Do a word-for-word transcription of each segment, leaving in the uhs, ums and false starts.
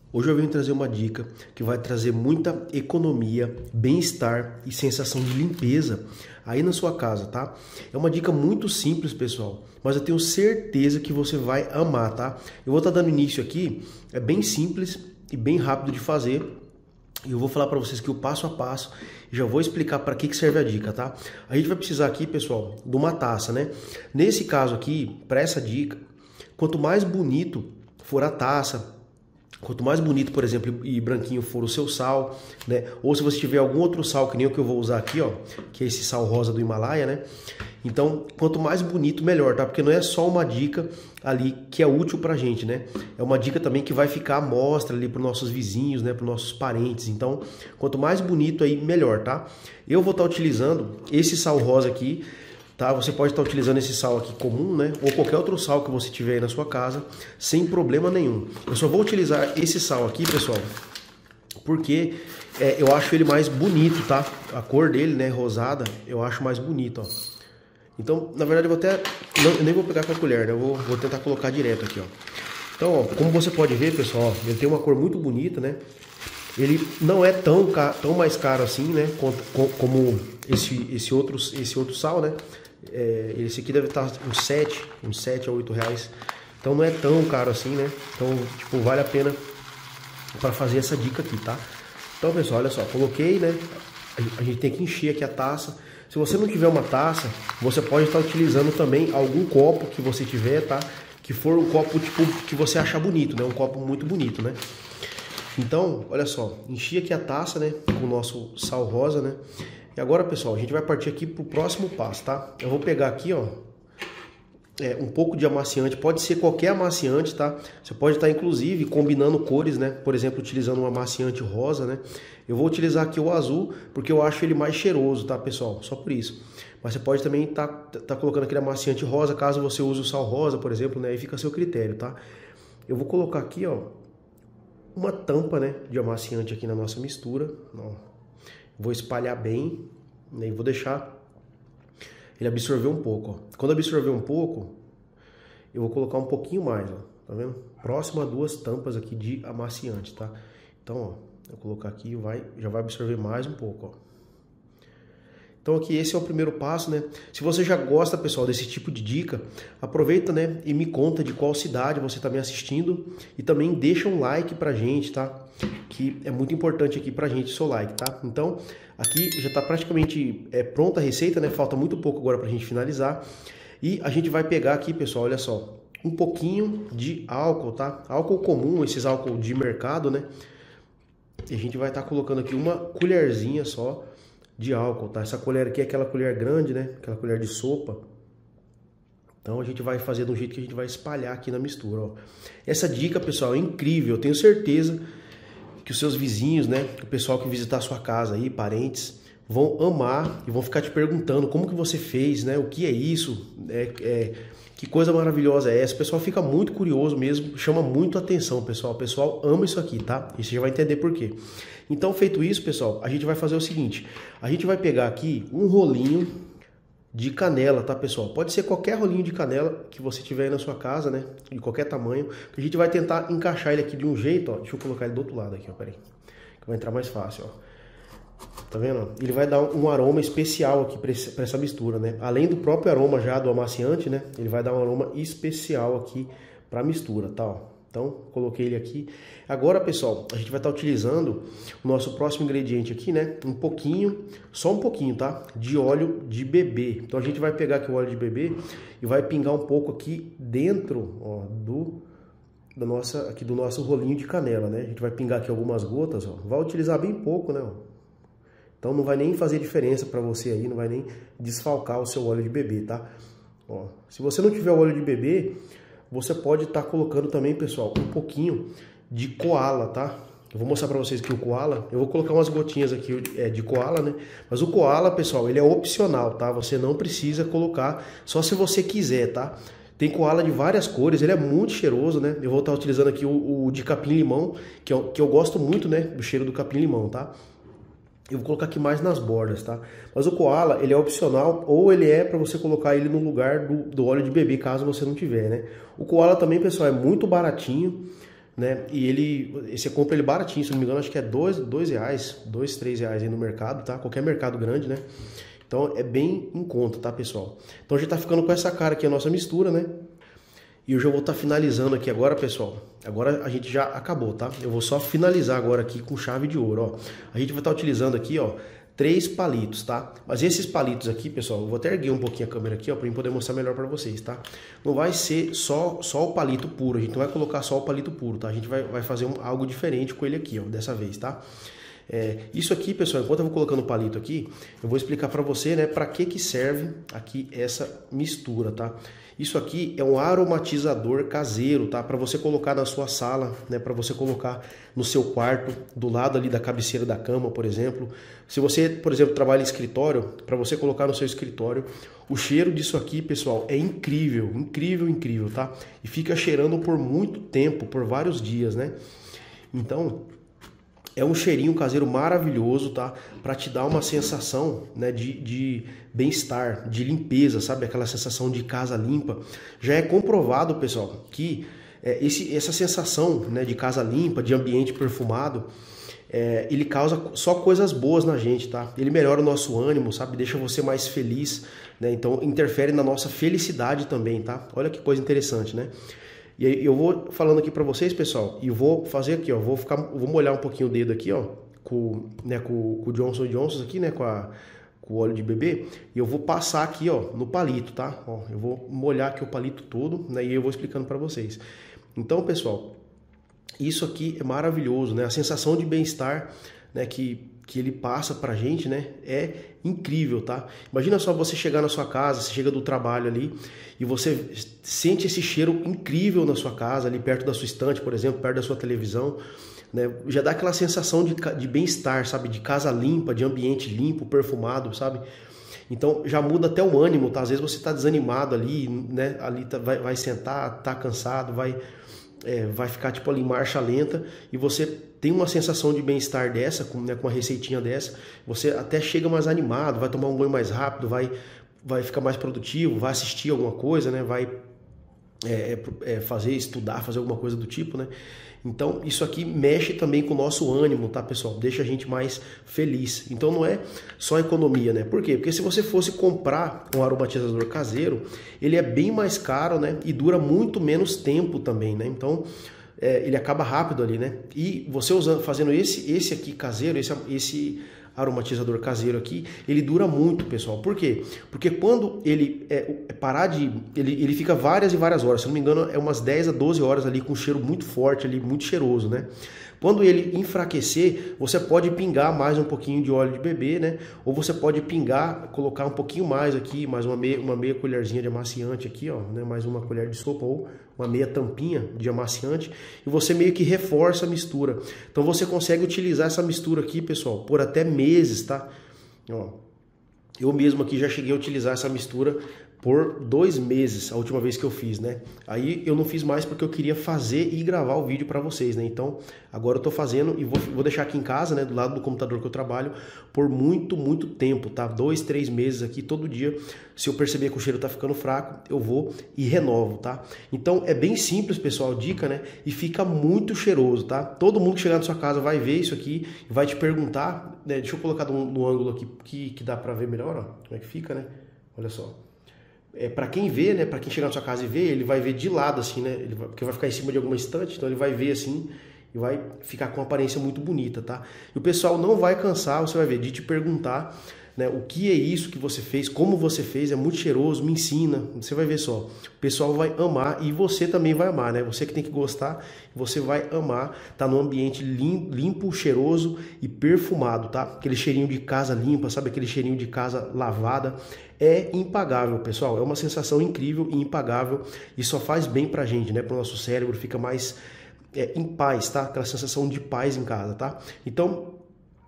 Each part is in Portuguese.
Hoje eu venho trazer uma dica que vai trazer muita economia, bem-estar e sensação de limpeza aí na sua casa, tá? É uma dica muito simples, pessoal, mas eu tenho certeza que você vai amar, tá? Eu vou estar dando início aqui, é bem simples e bem rápido de fazer. E eu vou falar para vocês que o passo a passo, já vou explicar para que que serve a dica, tá? A gente vai precisar aqui, pessoal, de uma taça, né? Nesse caso aqui, para essa dica, quanto mais bonito for a taça, quanto mais bonito, por exemplo, e branquinho for o seu sal, né? Ou se você tiver algum outro sal, que nem o que eu vou usar aqui, ó, que é esse sal rosa do Himalaia, né? Então, quanto mais bonito, melhor, tá? Porque não é só uma dica ali que é útil pra gente, né? É uma dica também que vai ficar à mostra ali pros nossos vizinhos, né? Pros nossos parentes. Então, quanto mais bonito aí, melhor, tá? Eu vou estar utilizando esse sal rosa aqui, tá? Você pode estar utilizando esse sal aqui comum, né? Ou qualquer outro sal que você tiver aí na sua casa, sem problema nenhum. Eu só vou utilizar esse sal aqui, pessoal, porque é, eu acho ele mais bonito, tá? A cor dele, né, rosada, eu acho mais bonito, ó. Então, na verdade, eu vou até... Não, eu nem vou pegar com a colher, né? Eu vou, vou tentar colocar direto aqui, ó. Então, ó, como você pode ver, pessoal, ó, ele tem uma cor muito bonita, né? Ele não é tão, tão mais caro assim, né? Como, como esse, esse, outro, esse outro sal, né? É, esse aqui deve estar uns sete, uns sete a oito reais. Então não é tão caro assim, né? Então, tipo, vale a pena para fazer essa dica aqui, tá? Então, pessoal, olha só, coloquei, né? A gente tem que encher aqui a taça. Se você não tiver uma taça, você pode estar utilizando também algum copo que você tiver, tá? Que for um copo, tipo, que você achar bonito, né? Um copo muito bonito, né? Então, olha só, enchi aqui a taça, né? Com o nosso sal rosa, né? E agora, pessoal, a gente vai partir aqui pro próximo passo, tá? Eu vou pegar aqui, ó, é, um pouco de amaciante, pode ser qualquer amaciante, tá? Você pode estar, inclusive, combinando cores, né? Por exemplo, utilizando um amaciante rosa, né? Eu vou utilizar aqui o azul, porque eu acho ele mais cheiroso, tá, pessoal? Só por isso. Mas você pode também estar tá, tá colocando aquele amaciante rosa, caso você use o sal rosa, por exemplo, né? Aí fica a seu critério, tá? Eu vou colocar aqui, ó, uma tampa, né, de amaciante aqui na nossa mistura, ó. Vou espalhar bem, né, e vou deixar ele absorver um pouco, ó. Quando absorver um pouco, eu vou colocar um pouquinho mais, ó, tá vendo? Próximo a duas tampas aqui de amaciante, tá? Então, ó, eu colocar aqui, vai, já vai absorver mais um pouco, ó. Então aqui esse é o primeiro passo, né? Se você já gosta, pessoal, desse tipo de dica, aproveita, né, e me conta de qual cidade você está me assistindo e também deixa um like pra gente, tá? Que é muito importante aqui pra gente o seu like, tá? Então aqui já está praticamente é, pronta a receita, né? Falta muito pouco agora pra gente finalizar. E a gente vai pegar aqui, pessoal, olha só, um pouquinho de álcool, tá? Álcool comum, esses álcool de mercado, né? E a gente vai estar tá colocando aqui uma colherzinha só de álcool, tá? Essa colher aqui é aquela colher grande, né? Aquela colher de sopa. Então a gente vai fazer de um jeito que a gente vai espalhar aqui na mistura, ó. Essa dica, pessoal, é incrível. Eu tenho certeza que os seus vizinhos, né? O pessoal que visitar a sua casa aí, parentes, vão amar e vão ficar te perguntando como que você fez, né? O que é isso? É, é, que coisa maravilhosa é essa? O pessoal fica muito curioso mesmo, chama muito a atenção, pessoal. O pessoal ama isso aqui, tá? E você já vai entender por quê. Então, feito isso, pessoal, a gente vai fazer o seguinte. A gente vai pegar aqui um rolinho de canela, tá, pessoal? Pode ser qualquer rolinho de canela que você tiver aí na sua casa, né? De qualquer tamanho. A gente vai tentar encaixar ele aqui de um jeito, ó. Deixa eu colocar ele do outro lado aqui, ó. Peraí. Que vai entrar mais fácil, ó. Tá vendo? Ele vai dar um aroma especial aqui para essa mistura, né? Além do próprio aroma já do amaciante, né? Ele vai dar um aroma especial aqui para a mistura, tá? Ó. Então, coloquei ele aqui. Agora, pessoal, a gente vai estar utilizando o nosso próximo ingrediente aqui, né? Um pouquinho, só um pouquinho, tá? De óleo de bebê. Então, a gente vai pegar aqui o óleo de bebê e vai pingar um pouco aqui dentro, ó, do, da nossa, aqui do nosso rolinho de canela, né? A gente vai pingar aqui algumas gotas, ó. Vai utilizar bem pouco, né? Então, não vai nem fazer diferença para você aí, não vai nem desfalcar o seu óleo de bebê, tá? Ó, se você não tiver óleo de bebê, você pode estar tá colocando também, pessoal, um pouquinho de koala, tá? Eu vou mostrar para vocês aqui o koala. Eu vou colocar umas gotinhas aqui é, de koala, né? Mas o koala, pessoal, ele é opcional, tá? Você não precisa colocar, só se você quiser, tá? Tem koala de várias cores, ele é muito cheiroso, né? Eu vou estar tá utilizando aqui o, o de capim-limão, que, é, que eu gosto muito, né? Do cheiro do capim-limão, tá? Eu vou colocar aqui mais nas bordas, tá? Mas o koala, ele é opcional, ou ele é para você colocar ele no lugar do, do óleo de bebê, caso você não tiver, né? O koala também, pessoal, é muito baratinho, né? E ele, você compra ele baratinho, se não me engano, acho que é dois, dois reais, dois, três reais aí no mercado, tá? Qualquer mercado grande, né? Então é bem em conta, tá, pessoal? Então a gente tá ficando com essa cara aqui, a nossa mistura, né? E eu já vou estar tá finalizando aqui agora, pessoal. Agora a gente já acabou, tá? Eu vou só finalizar agora aqui com chave de ouro, ó. A gente vai estar tá utilizando aqui, ó, três palitos, tá? Mas esses palitos aqui, pessoal, eu vou até erguer um pouquinho a câmera aqui, ó, para eu poder mostrar melhor para vocês, tá? Não vai ser só, só o palito puro, a gente não vai colocar só o palito puro, tá? A gente vai, vai fazer um, algo diferente com ele aqui, ó, dessa vez, tá? É, isso aqui, pessoal, enquanto eu vou colocando o palito aqui, eu vou explicar para você, né, para que que serve aqui essa mistura, tá? Isso aqui é um aromatizador caseiro, tá? Para você colocar na sua sala, né? Para você colocar no seu quarto, do lado ali da cabeceira da cama, por exemplo. Se você, por exemplo, trabalha em escritório, para você colocar no seu escritório, o cheiro disso aqui, pessoal, é incrível, incrível, incrível, tá? E fica cheirando por muito tempo, por vários dias, né? Então, é um cheirinho caseiro maravilhoso, tá? Para te dar uma sensação, né, de, de bem-estar, de limpeza, sabe? Aquela sensação de casa limpa. Já é comprovado, pessoal, que é, esse, essa sensação, né, de casa limpa, de ambiente perfumado, é, ele causa só coisas boas na gente, tá? Ele melhora o nosso ânimo, sabe? Deixa você mais feliz, né? Então interfere na nossa felicidade também, tá? Olha que coisa interessante, né? E aí eu vou falando aqui para vocês, pessoal, e vou fazer aqui, ó, vou ficar, vou molhar um pouquinho o dedo aqui, ó, com, né, com, com o Johnson Johnson aqui, né, com, a, com o óleo de bebê, e eu vou passar aqui, ó, no palito, tá? Ó, eu vou molhar aqui o palito todo, né, e eu vou explicando para vocês. Então, pessoal, isso aqui é maravilhoso, né? A sensação de bem-estar, né, que que ele passa pra gente, né, é incrível, tá? Imagina só você chegar na sua casa, você chega do trabalho ali e você sente esse cheiro incrível na sua casa, ali perto da sua estante, por exemplo, perto da sua televisão, né? Já dá aquela sensação de, de bem-estar, sabe? De casa limpa, de ambiente limpo, perfumado, sabe? Então já muda até o ânimo, tá? Às vezes você tá desanimado ali, né? Ali tá, vai, vai sentar, tá cansado, vai... É, vai ficar tipo ali em marcha lenta e você tem uma sensação de bem-estar dessa, com, né, com uma receitinha dessa, você até chega mais animado, vai tomar um banho mais rápido, vai, vai ficar mais produtivo, vai assistir alguma coisa, né, vai é, é, fazer, estudar, fazer alguma coisa do tipo, né? Então isso aqui mexe também com o nosso ânimo, tá, pessoal? Deixa a gente mais feliz. Então não é só economia, né? Por quê? Porque se você fosse comprar um aromatizador caseiro, ele é bem mais caro, né? E dura muito menos tempo também, né? Então é, ele acaba rápido ali, né? E você usando, fazendo esse, esse aqui caseiro, esse, esse aromatizador caseiro aqui, ele dura muito, pessoal. Por quê? Porque quando ele é, parar de... Ele, ele fica várias e várias horas, se não me engano é umas dez a doze horas ali com um cheiro muito forte ali, muito cheiroso, né? Quando ele enfraquecer, você pode pingar mais um pouquinho de óleo de bebê, né? Ou você pode pingar, colocar um pouquinho mais aqui, mais uma meia, uma meia colherzinha de amaciante aqui, ó, né? Mais uma colher de sopa ou uma meia tampinha de amaciante, e você meio que reforça a mistura. Então você consegue utilizar essa mistura aqui, pessoal, por até meses, tá? Ó, eu mesmo aqui já cheguei a utilizar essa mistura por dois meses, a última vez que eu fiz, né? Aí eu não fiz mais porque eu queria fazer e gravar o vídeo para vocês, né? Então agora eu tô fazendo e vou, vou deixar aqui em casa, né? Do lado do computador que eu trabalho por muito, muito tempo, tá? Dois, três meses aqui todo dia. Se eu perceber que o cheiro tá ficando fraco, eu vou e renovo, tá? Então é bem simples, pessoal, dica, né? E fica muito cheiroso, tá? Todo mundo que chegar na sua casa vai ver isso aqui e vai te perguntar, né? Deixa eu colocar no, no ângulo aqui que, que dá para ver melhor, ó. Como é que fica, né? Olha só. É, para quem vê, né, para quem chegar na sua casa e ver, ele vai ver de lado assim, né, ele vai, porque vai ficar em cima de alguma estante, então ele vai ver assim e vai ficar com uma aparência muito bonita, tá? E o pessoal não vai cansar, você vai ver, de te perguntar, né, o que é isso que você fez, como você fez, é muito cheiroso, me ensina, você vai ver só, o pessoal vai amar e você também vai amar, né? Você que tem que gostar, você vai amar, tá num ambiente limpo, limpo, cheiroso e perfumado, tá? Aquele cheirinho de casa limpa, sabe, aquele cheirinho de casa lavada. É impagável, pessoal, é uma sensação incrível e impagável e só faz bem pra gente, né, pro nosso cérebro, fica mais é, em paz, tá? Aquela sensação de paz em casa, tá? Então,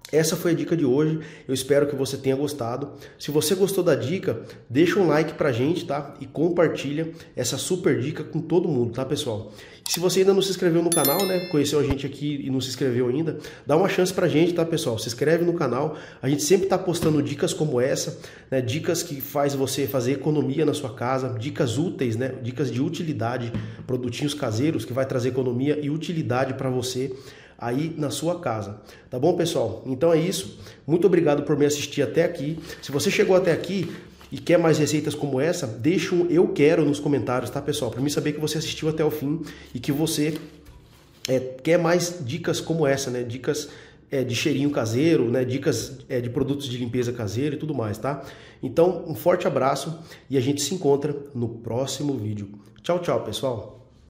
Essa foi a dica de hoje, eu espero que você tenha gostado. Se você gostou da dica, deixa um like pra gente, tá? E compartilha essa super dica com todo mundo, tá, pessoal? E se você ainda não se inscreveu no canal, né, conheceu a gente aqui e não se inscreveu ainda, dá uma chance pra gente, tá, pessoal? Se inscreve no canal, a gente sempre tá postando dicas como essa, né, dicas que faz você fazer economia na sua casa, dicas úteis, né, dicas de utilidade, produtinhos caseiros que vai trazer economia e utilidade para você aí na sua casa. Tá bom, pessoal? Então é isso. Muito obrigado por me assistir até aqui. Se você chegou até aqui e quer mais receitas como essa, deixa um eu quero nos comentários, tá, pessoal? Para mim saber que você assistiu até o fim e que você é, quer mais dicas como essa, né? Dicas é, de cheirinho caseiro, né? Dicas é, de produtos de limpeza caseiro e tudo mais, tá? Então, um forte abraço e a gente se encontra no próximo vídeo. Tchau, tchau, pessoal!